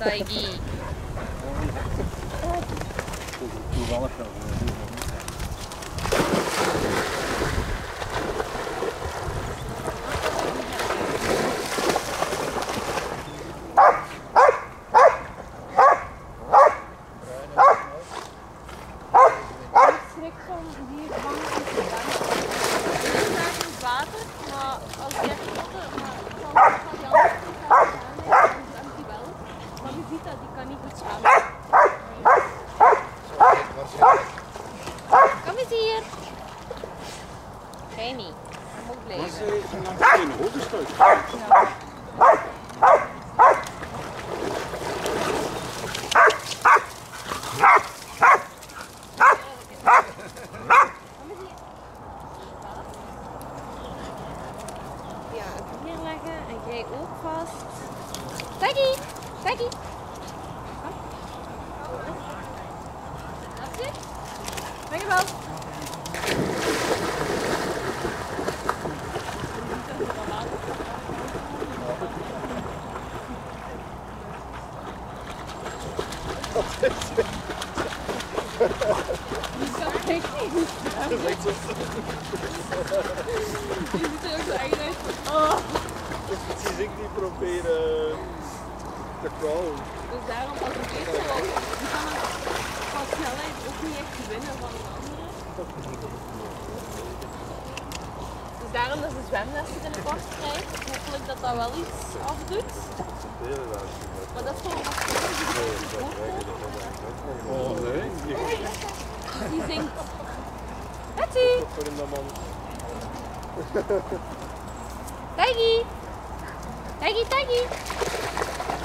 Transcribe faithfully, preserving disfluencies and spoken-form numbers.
Tiggy. Toevallig wel. Kom eens hier. Geen niet. Dat moet blijven. Was hij in een hoge stuk? Ja, even neerleggen en jij ook vast. Tiggy, Tiggy. Dat is het. Dankjewel. Die kan ik niet. Dat lijkt zo. Die ziet er ook zo eigen uit. Oh. Dus precies ik die proberen te crawlen. Dus daarom als het eerste was, die kan het van snelheid ook niet echt winnen van een andere. Dus daarom dat ze zwemlessen binnenkort krijgt. Hopelijk dat dat wel iets afdoet. Maar dat is gewoon wat Oh nee. die zingt. Betsy! Tiggy! Tiggy, Tiggy!